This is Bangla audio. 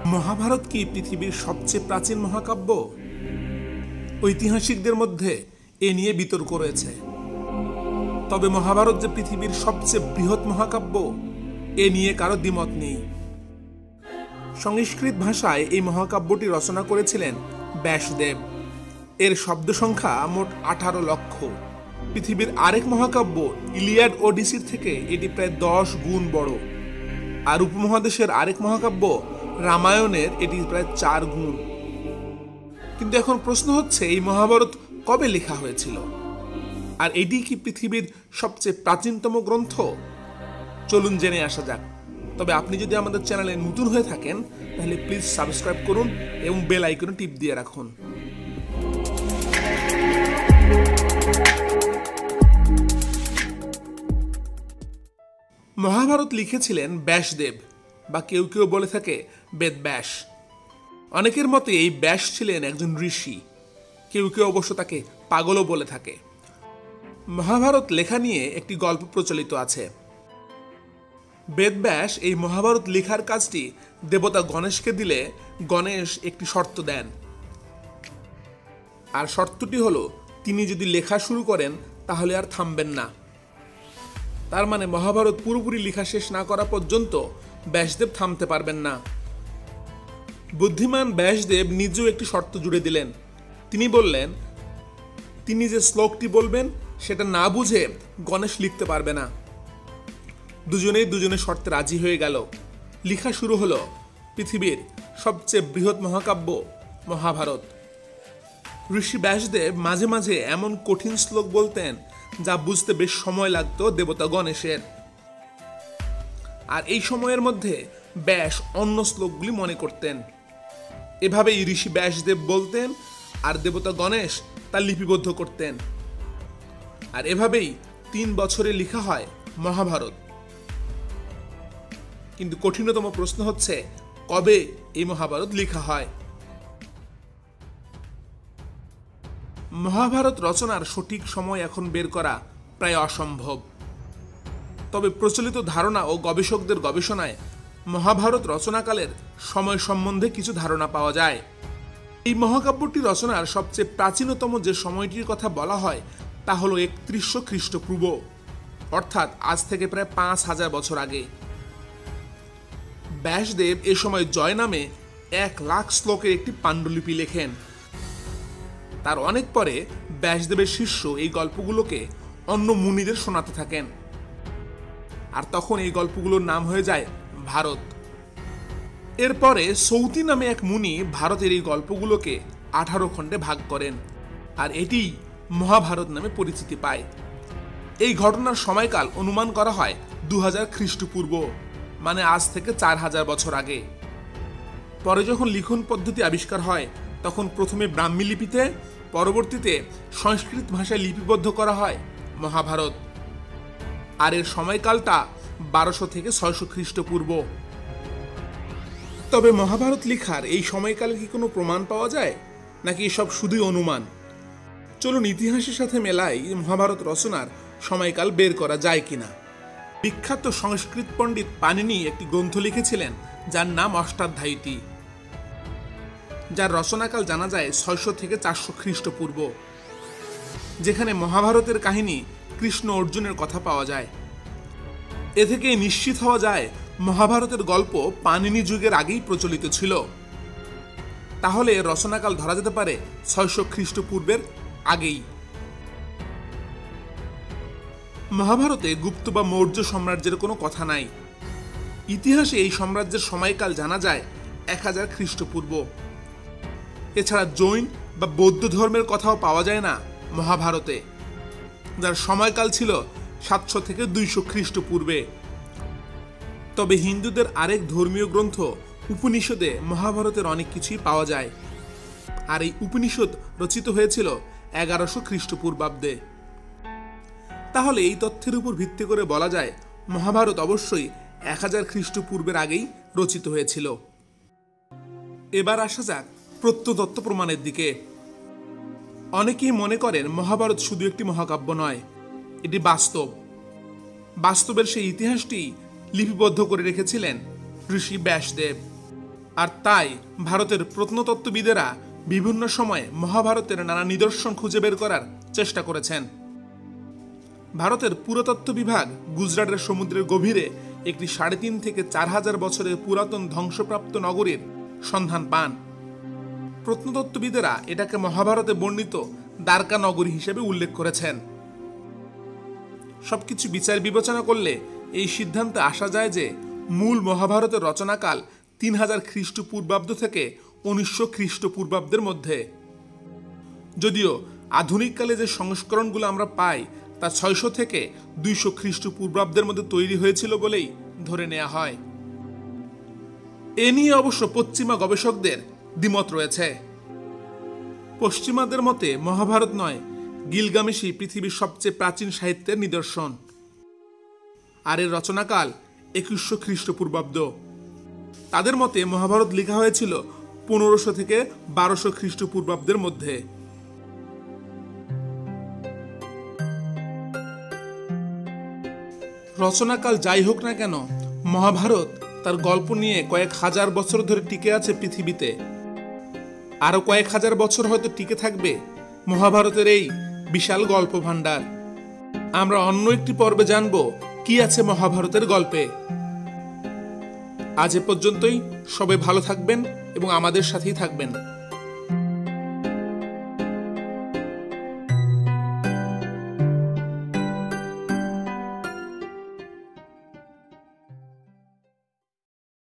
মহাভারত কি পৃথিবীর সবচেয়ে প্রাচীন মহাকাব্য? ঐতিহাসিকদের মধ্যে এ নিয়ে বিতর্ক রয়েছে। তবে মহাভারত যে পৃথিবীর সবচেয়ে বৃহৎ মহাকাব্য, এ নিয়ে কারো দ্বিমত নেই। সংস্কৃত ভাষায় এই মহাকাব্যটি রচনা করেছিলেন ব্যাসদেব। এর শব্দ সংখ্যা মোট 18 লক্ষ। পৃথিবীর আরেক মহাকাব্য ইলিয়াড ওডিসির থেকে এটি প্রায় 10 গুণ বড়। আর উপমহাদেশের আরেক মহাকাব্য রামায়ণের এটি প্রায় 4 গুণ। কিন্তু এখন প্রশ্ন হচ্ছে, এই মহাভারত কবে লেখা হয়েছিল? আর এটি কি পৃথিবীর সবচেয়ে প্রাচীনতম গ্রন্থ? চলুন জেনে আসা যাক। তবে আপনি যদি আমাদের চ্যানেলে নতুন হয়ে থাকেন, তাহলে প্লিজ সাবস্ক্রাইব করুন এবং বেল আইকনে টিপ দিয়ে রাখুন। মহাভারত লিখেছিলেন ব্যাসদেব, বা কেউ কেউ বলে থাকে বেদব্যাস। অনেকের মতে এই ব্যাস ছিলেন একজন ঋষি, কেউ কেউ অবশ্য তাকে পাগলও বলে থাকে। মহাভারত লেখা নিয়ে একটি গল্প প্রচলিত আছে। বেদব্যাস এই মহাভারত লেখার কাজটি দেবতা গণেশকে দিলে গণেশ একটি শর্ত দেন। আর শর্তটি হলো, তিনি যদি লেখা শুরু করেন তাহলে আর থামবেন না। তার মানে মহাভারত পুরোপুরি লেখা শেষ না করা পর্যন্ত ব্যাসদেব থামতে পারবেন না। বুদ্ধিমান ব্যাসদেব নিজেও একটি শর্ত জুড়ে দিলেন। তিনি বললেন, তিনি যে শ্লোকটি বলবেন সেটা না বুঝে গণেশ লিখতে পারবে না। দুজনেই দুজনের শর্তে রাজি হয়ে গেল। লেখা শুরু হলো পৃথিবীর সবচেয়ে বৃহৎ মহাকাব্য মহাভারত। ঋষি ব্যাসদেব মাঝে মাঝে এমন কঠিন শ্লোক বলতেন যা বুঝতে বেশ সময় লাগতো দেবতা গণেশের। আর এই সময়ের মধ্যে ব্যাস অন্য শ্লোকগুলি মনে করতেন। এভাবেই ঋষি ব্যাসদেব বলতেন আর দেবতা গণেশ তা লিপিবদ্ধ করতেন। আর এভাবেই 3 বছরে লেখা হয় মহাভারত। কিন্তু কঠিনতম প্রশ্ন হচ্ছে, কবে এই মহাভারত লেখা হয়? মহাভারত রচনার সঠিক সময় এখন বের করা প্রায় অসম্ভব। তবে প্রচলিত ধারণা ও গবেষকদের গবেষণায় মহাভারত রচনাকালের সময় সম্বন্ধে কিছু ধারণা পাওয়া যায়। এই মহাকাব্যটি রচনার সবচেয়ে প্রাচীনতম যে সময়টির কথা বলা হয় তা হল 3100 খ্রিস্টপূর্ব, অর্থাৎ আজ থেকে প্রায় 5000 বছর আগে। ব্যাসদেব এ সময় জয় নামে 1 লাখ শ্লোকের একটি পাণ্ডুলিপি লেখেন। তার অনেক পরে ব্যাসদেবের শিষ্য এই গল্পগুলোকে অন্য মুনিদের শোনাতে থাকেন। আর তখন এই গল্পগুলোর নাম হয়ে যায় ভারত। এরপরে সৌতি নামে এক মুনি ভারতের এই গল্পগুলোকে 18 খণ্ডে ভাগ করেন, আর এটি মহাভারত নামে পরিচিতি পায়। এই ঘটনার সময়কাল অনুমান করা হয় 2000 খ্রিস্টপূর্ব, মানে আজ থেকে 4000 বছর আগে। পরে যখন লিখন পদ্ধতি আবিষ্কার হয়, তখন প্রথমে ব্রাহ্মী লিপিতে, পরবর্তীতে সংস্কৃত ভাষায় লিপিবদ্ধ করা হয় মহাভারত। আর এর সময়কালটা 1200 থেকে 600 খ্রিস্টপূর্ব। তবে মহাভারত লেখার এই সময়কালে কি কোনো প্রমাণ পাওয়া যায়, নাকি এসব শুধুই অনুমান? চলুন ইতিহাসের সাথে মেলাই মহাভারত রচনার সময়কাল বের করা যায় কিনা। বিখ্যাত সংস্কৃত পণ্ডিত পাণিনি একটি গ্রন্থ লিখেছিলেন যার নাম অষ্টাধ্যায়ী, যার রচনাকাল জানা যায় 600 থেকে 400 খ্রিস্টপূর্ব, যেখানে মহাভারতের কাহিনী কৃষ্ণ অর্জুনের কথা পাওয়া যায়। এ থেকে নিশ্চিত হওয়া যায় মহাভারতের গল্প পাণিনি যুগের আগেই প্রচলিত ছিল। তাহলে রচনাকাল ধরা যেতে পারে 600 খ্রিস্টপূর্বের আগেই। মহাভারতে গুপ্ত বা মৌর্য সাম্রাজ্যের কোনো কথা নাই। ইতিহাসে এই সাম্রাজ্যের সময়কাল জানা যায় 1000 খ্রিস্টপূর্ব। এছাড়া জৈন বা বৌদ্ধ ধর্মের কথাও পাওয়া যায় না মহাভারতে, যার সময়কাল ছিল 700 থেকে 200 খ্রিস্টপূর্বে। তবে হিন্দুদের আরেক ধর্মীয় গ্রন্থ উপনিষদে মহাভারতের অনেক কিছুই পাওয়া যায়। আর এই উপনিষদ রচিত হয়েছিল 1100 খ্রিস্টপূর্বাব্দে। তাহলে এই তথ্যের উপর ভিত্তি করে বলা যায় মহাভারত অবশ্যই 1000 খ্রিস্টপূর্বের আগেই রচিত হয়েছিল। এবার আসা যাক প্রত্নতত্ত্ব প্রমাণের দিকে। অনেকেই মনে করেন মহাভারত শুধু একটি মহাকাব্য নয়, এটি বাস্তব। বাস্তবের সেই ইতিহাসটি লিপিবদ্ধ করে রেখেছিলেন ঋষি ব্যাসদেব। আর তাই ভারতের প্রত্নতত্ত্ববিদেরা বিভিন্ন সময়ে মহাভারতের নানা নিদর্শন খুঁজে বের করার চেষ্টা করেছেন। ভারতের পুরাতত্ত্ব বিভাগ গুজরাটের সমুদ্রের গভীরে একটি ৩.৫ থেকে ৪,০০০ বছরের পুরাতন ধ্বংসপ্রাপ্ত নগরীর সন্ধান পান। প্রত্নতত্ত্ববিদেরা এটাকে মহাভারতে বর্ণিত দ্বারকা নগরী হিসেবে উল্লেখ করেছেন। সবকিছু বিচার বিবেচনা করলে এই সিদ্ধান্তে আসা যায় যে মূল মহাভারতের রচনাকাল ৩,০০০ খ্রিস্টপূর্বাব্দ থেকে ১৯০০ খ্রিস্টপূর্বাব্দের মধ্যে। যদিও আধুনিককালে যে সংস্করণগুলো আমরা পাই তা ৬০০ থেকে ২০০ খ্রিস্টপূর্বাব্দের মধ্যে তৈরি হয়েছিল বলেই ধরে নেওয়া হয়। এ নিয়ে অবশ্য পশ্চিমা গবেষকদের দ্বিমত রয়েছে। পশ্চিমাদের মতে মহাভারত নয়, গিলগামেশই পৃথিবীর সবচেয়ে প্রাচীন সাহিত্যের নিদর্শন, আর এর রচনাকাল ২১০০ খ্রিস্টপূর্বাব্দ। তাদের মতে মহাভারত লেখা হয়েছিল ১৫০০ থেকে ১২০০ খ্রিস্টপূর্বাব্দের মধ্যে। রচনাকাল যাই হোক না কেন, মহাভারত তার গল্প নিয়ে কয়েক হাজার বছর ধরে টিকে আছে পৃথিবীতে। আরো কয়েক হাজার বছর হয়তো টিকে থাকবে মহাভারতের এই বিশাল গল্প ভাণ্ডার। আমরা অন্য একটি পর্বে জানব কি আছে মহাভারতের গল্পে। আজ এ পর্যন্তই। সবাই ভালো থাকবেন এবং আমাদের সাথেই থাকবেন।